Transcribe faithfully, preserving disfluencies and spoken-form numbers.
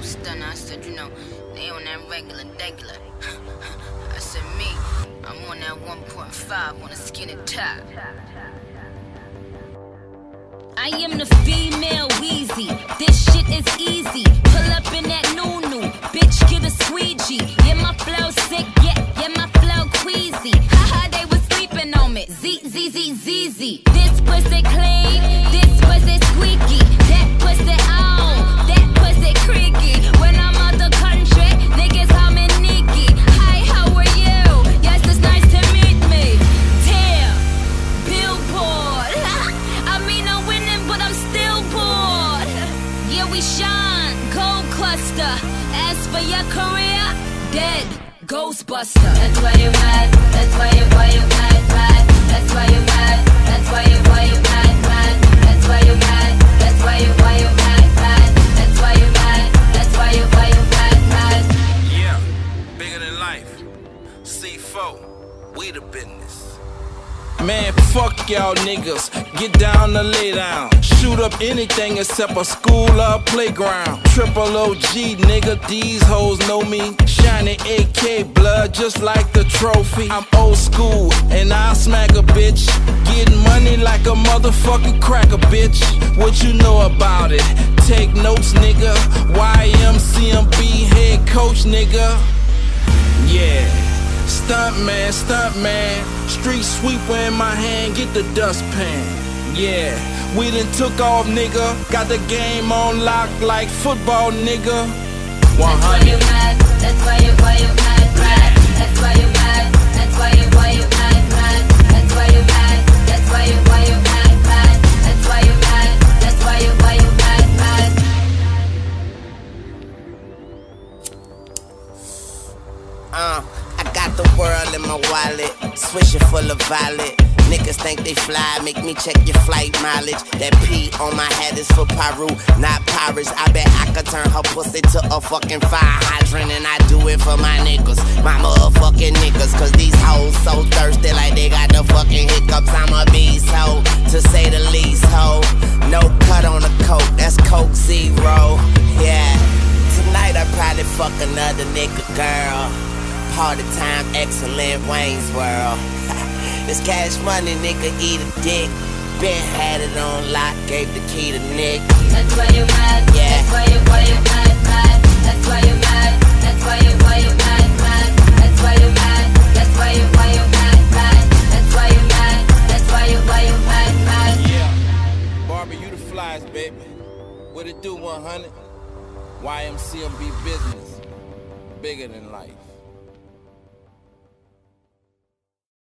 stunner. I said, you know, they on that regular, regular. I said, me, I'm on that one point five on a skinny top. I am the female Weezy. This shit is easy. Pull up in that new-new. Bitch, get a squeegee. Yeah, my flow sick. Yeah, yeah, my flow queasy. Haha, they was sleeping on me. Z, Z, Z, Z, Z. This pussy clean. This pussy squeaky. That pussy on. That pussy creaky. When I'm out the country, niggas call me Nikki. Hi, how are you? Yes, it's nice to meet me. Damn. Billboard. I mean, I'm winning, but I'm still bored. Yeah, we shine, gold cluster. As for your career, dead, Ghostbuster. That's why you mad. That's why you, why you mad, mad. That's why you mad. That's why you, why you mad, mad. That's why you mad. That's why you, why you mad, mad. That's why you mad. That's why you, why you mad, mad. Yeah, bigger than life. C four, we the business. Man, fuck y'all niggas. Get down or lay down. Shoot up anything except a school or a playground. Triple O G, nigga, these hoes know me. Shiny A K blood just like the trophy. I'm old school and I'll smack a bitch. Getting money like a motherfucking cracker, bitch. What you know about it? Take notes, nigga. Y M C M B head coach, nigga. Yeah. Stunt man, stunt man, street sweeper in my hand, get the dustpan. Yeah, we done took off, nigga. Got the game on lock like football, nigga. one hundred. That's why you mad. That's why you, why you mad, mad. That's why you mad. That's why you, why you mad, mad. That's why you mad. That's why you, why you mad, mad. That's why you mad. That's why you, why you mad, mad. Uh. Got the world in my wallet, swisher full of violet. Niggas think they fly, make me check your flight mileage. That P on my hat is for Peru, not pirates. I bet I could turn her pussy to a fucking fire hydrant. And I do it for my niggas, my motherfucking niggas. Cause these hoes so thirsty like they got the fucking hiccups. I'm a beast hoe, to say the least hoe. No cut on the coke, that's Coke Zero. Yeah, tonight I probably fuck another nigga girl. Party time, excellent, Wayne's World. This cash money, nigga, eat a dick. Ben had it on lock, gave the key to Nick. That's why you mad. Yeah. That's why you, why you mad, mad. That's why you mad. That's why you, why you mad, mad. That's why you mad. That's why you, why you mad, mad. That's why you mad. That's why you, why you mad, mad. Yeah, Barbie, you the flies, baby. What it do, one hundred? Y M C M B business, bigger than life.